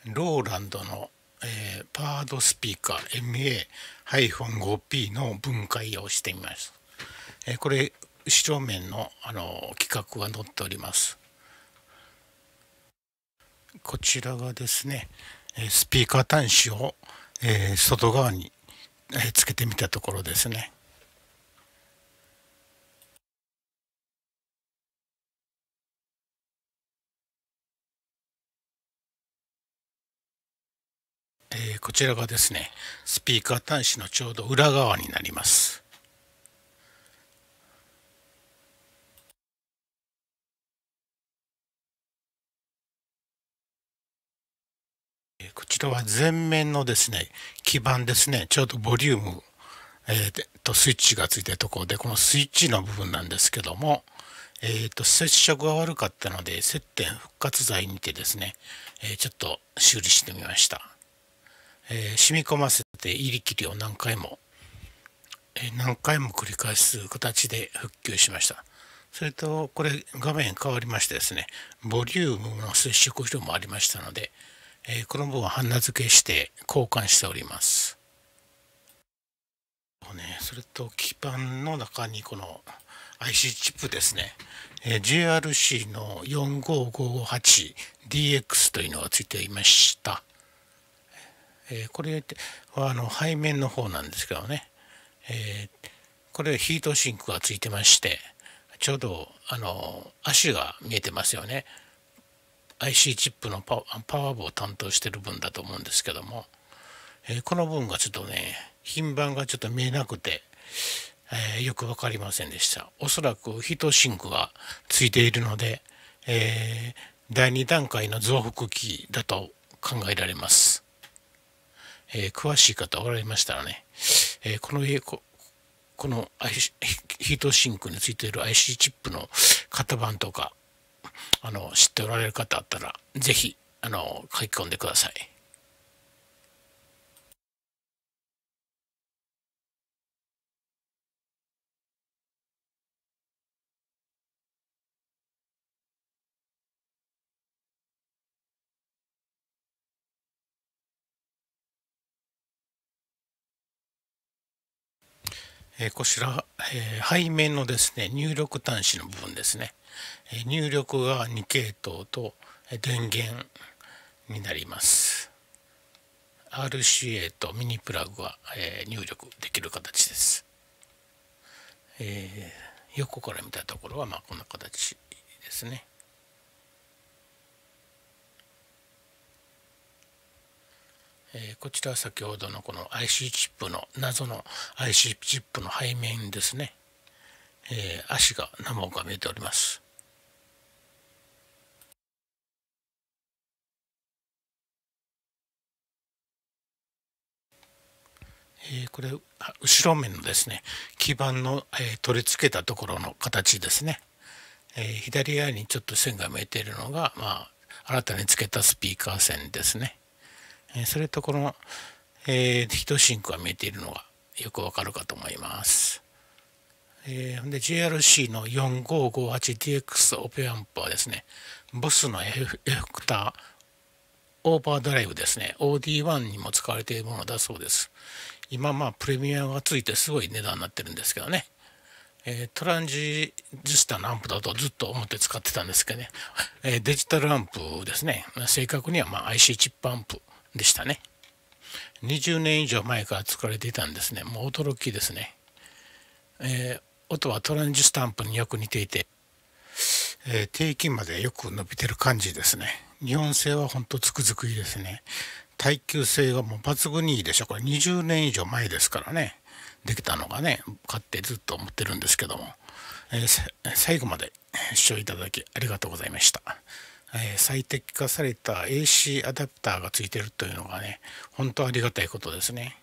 ローランドの、パードスピーカー MA-5P の分解をしてみます。これ後ろ面の、規格が載っております。こちらがですね、スピーカー端子を、外側に、つけてみたところですね。こちらがですね、スピーカー端子のちょうど裏側になります。こちらは前面のですね、基板ですね、ちょうどボリューム、スイッチがついているところで、このスイッチの部分なんですけども、接触が悪かったので、接点復活剤にてですね、ちょっと修理してみました。染み込ませて入り切りを何回も繰り返す形で復旧しました。それと、これ画面変わりましてですね、ボリュームの接触量もありましたので、この部分はハンナ付けして交換しております。それと基板の中にこの IC チップですね、JRC の 4558DX というのがついていました。これは背面の方なんですけどね、これヒートシンクがついてまして、ちょうど足が見えてますよね。IC チップのパワー部を担当している分だと思うんですけども、この分がちょっとね、品番がちょっと見えなくて、よく分かりませんでした。おそらくヒートシンクがついているので、第2段階の増幅器だと考えられます。詳しい方おられましたらね、このヒートシンクについている IC チップの型番とか知っておられる方あったらぜひ書き込んでください。こちら、背面のですね、入力端子の部分ですね。入力が2系統と電源になります。RCA とミニプラグが、入力できる形です。横から見たところはこんな形ですね。こちらは先ほどのこの IC チップの謎の IC チップの背面ですね。足が何本か見えております。これ後ろ面のですね、基板の、取り付けたところの形ですね。左側にちょっと線が見えているのが、新たにつけたスピーカー線ですね。それとこの、ヒートシンクが見えているのがよくわかるかと思います。で JRC の 4558DX オペアンプはですね、ボスのエフェクター、オーバードライブですね、OD1 にも使われているものだそうです。今プレミアがついてすごい値段になってるんですけどね。トランジスタのアンプだとずっと思って使ってたんですけどね、デジタルアンプですね。正確にはIC チップアンプでしたね。20年以上前から使われていたんですね。もう驚きですね。音はトランジスタアンプによく似ていて、低筋までよく伸びてる感じですね。日本製は本当つくづくいいですね。耐久性がもう抜群にいいでしょ。これ20年以上前ですからね。できたのがね、買ってずっと思ってるんですけども、最後まで視聴いただきありがとうございました。最適化された AC アダプターがついてるというのがね、本当ありがたいことですね。